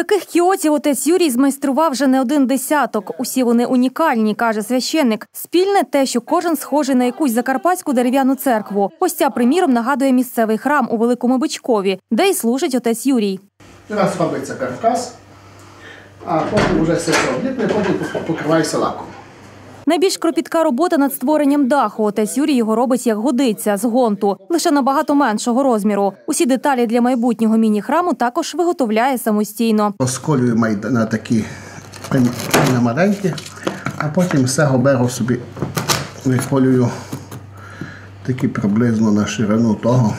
Таких кіотів отець Юрій змайстрував вже не один десяток. Усі вони унікальні, каже священник. Спільне те, що кожен схожий на якусь закарпатську дерев'яну церкву. Ось ця, приміром, нагадує місцевий храм у Великому Бичкові, де й служить отець Юрій. Раз робиться каркас, а потім вже все обліпне, потім покривається лаком. Найбільш кропітка робота над створенням даху. Отець Юрій його робить як годиться, з гонту, лише набагато меншого розміру. Усі деталі для майбутнього міні-храму також виготовляє самостійно. Розколюю на такі на маленькі, а потім з цього беру собі, виколюю такі приблизно на ширину того.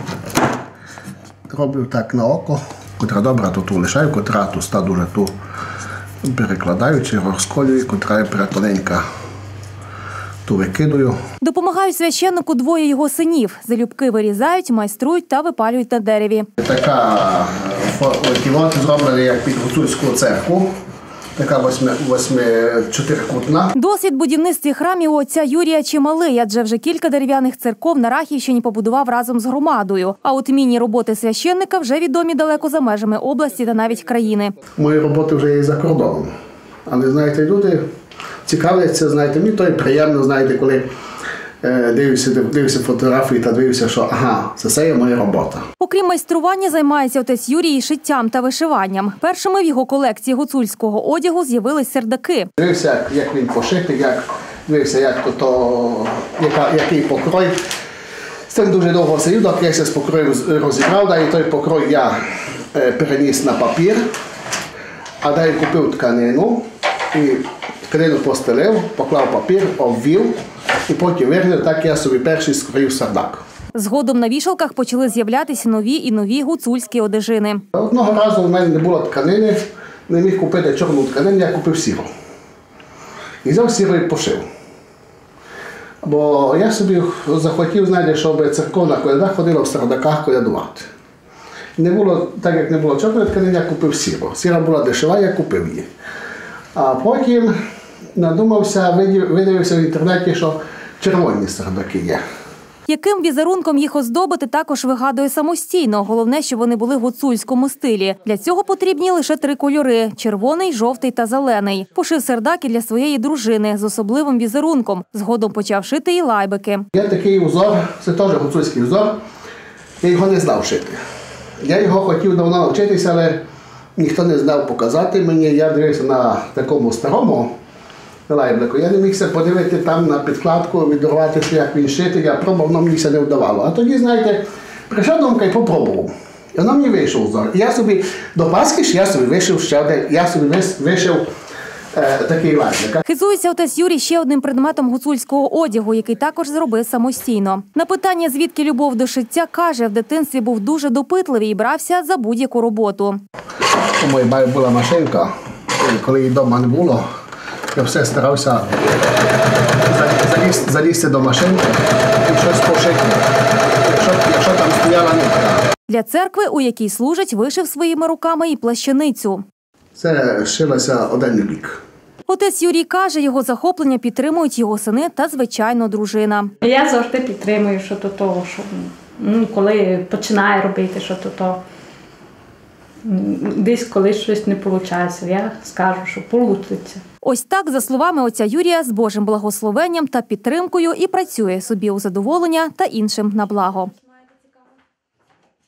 Роблю так на око, котра добра, то ту лишаю, котра туста дуже ту перекладаю чи розколюю, котра перетоненька, ту викидую. Допомагають священнику двоє його синів. Залюбки вирізають, майструють та випалюють на дереві. Така кілот зроблена як під гуцульську церкву. Така чотирикутна. Досвід будівництві храмів у отця Юрія чималий, адже вже кілька дерев'яних церков на Рахівщині побудував разом з громадою. А от міні-роботи священника вже відомі далеко за межами області та навіть країни. Мої роботи вже є за кордоном. Але, знаєте, люди цікавляться, знаєте, мені то і приємно, знаєте, коли дивився фотографії та дивився, що ага, це є моя робота. Окрім майстрування, займається отець Юрій і шиттям та вишиванням. Першими в його колекції гуцульського одягу з'явились сердаки. Дивився, як він пошитий, дивився, який покрой. З цим дуже довго сидів, доки я з покроєм розібрав, і той покрой я переніс на папір, а далі купив тканину і тканину постелив, поклав папір, обвів і потім вигнув, так я собі перший скроїв сардак. Згодом на вішалках почали з'являтися нові і нові гуцульські одежини. Одного разу в мене не було тканини, не міг купити чорну тканину, я купив сіру. І взяв сіру і пошив. Бо я собі захотів, знаєте, щоб церковна коляда ходила в сардаках колядувати. Не було, так як не було чорної тканини, я купив сіру. Сіра була дешева, я купив її. А потім надумався, видивився в інтернеті, що червоні сардаки є. Яким візерунком їх оздобити, також вигадує самостійно. Головне, щоб вони були в гуцульському стилі. Для цього потрібні лише 3 кольори – червоний, жовтий та зелений. Пошив сердаки для своєї дружини з особливим візерунком. Згодом почав шити і лайбики. Є такий узор, це теж гуцульський узор, я його не знав шити. Я його хотів давно навчитися, але ніхто не знав показати мені. Я дивився на такому старому лайблику. Я не мігся подивити там на підкладку, відруватися, як він шити. Я пробував, воно мені все не вдавало. А тоді, знаєте, прийшла думка і попробував. І воно мені вийшов узор. І я собі до Пасхи я собі вишив ще один, такий лайблик. Хизується отець Юрій ще одним предметом гуцульського одягу, який також зробив самостійно. На питання, звідки любов до шиття, каже, в дитинстві був дуже допитливий і брався за будь-яку роботу. У моїй бабі була машинка, і коли її вдома не було, я все старався залізти до машинки і щось пошити, якщо там стояла нитка. Для церкви, у якій служить, вишив своїми руками і плащаницю. Це шилося один бік. Отець Юрій каже, його захоплення підтримують його сини та, звичайно, дружина. Я завжди підтримую, що до того, що коли починає робити, що до того. Десь коли щось не виходить, я скажу, що вийде. Ось так, за словами отця Юрія, з Божим благословенням та підтримкою і працює собі у задоволення та іншим на благо.